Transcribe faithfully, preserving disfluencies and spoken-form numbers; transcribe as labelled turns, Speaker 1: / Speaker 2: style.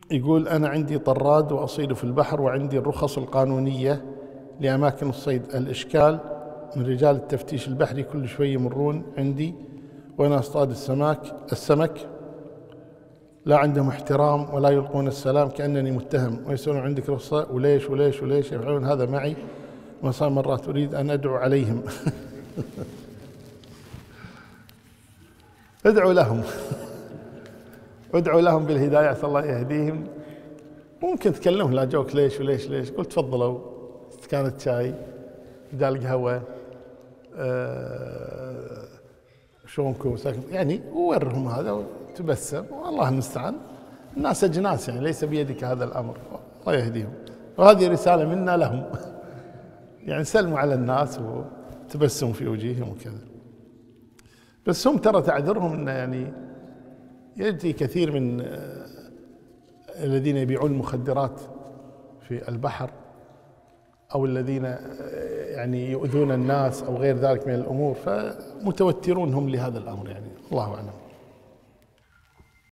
Speaker 1: يقول أنا عندي طراد وأصيد في البحر وعندي الرخص القانونية لأماكن الصيد. الإشكال من رجال التفتيش البحري كل شوي يمرون عندي وأنا أصطاد السمك السمك لا عندهم احترام ولا يلقون السلام كأنني متهم، ويسألون عندك رخصة وليش وليش وليش يفعلون هذا معي، وصار مرات أريد أن أدعو عليهم. ادعوا لهم. ادعوا لهم بالهداية الله يهديهم. ممكن تكلمهم لا جوك ليش وليش ليش، قلت تفضلوا كانت شاي بدال قهوة أه شلونكم يعني، وورهم هذا وتبسم والله المستعان. الناس أجناس يعني ليس بيدك هذا الأمر، الله يهديهم. وهذه رسالة منا لهم. يعني سلموا على الناس وتبسموا في وجيههم وكذا. بس هم ترى تعذرهم انه يعني يجي كثير من الذين يبيعون المخدرات في البحر او الذين يعني يؤذون الناس او غير ذلك من الامور، فمتوترون هم لهذا الامر يعني، الله اعلم.